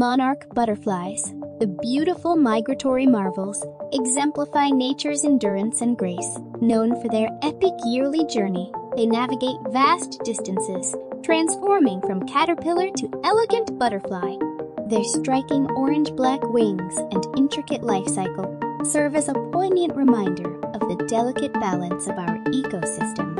Monarch butterflies, the beautiful migratory marvels, exemplify nature's endurance and grace. Known for their epic yearly journey, they navigate vast distances, transforming from caterpillar to elegant butterfly. Their striking orange-black wings and intricate life cycle serve as a poignant reminder of the delicate balance of our ecosystem.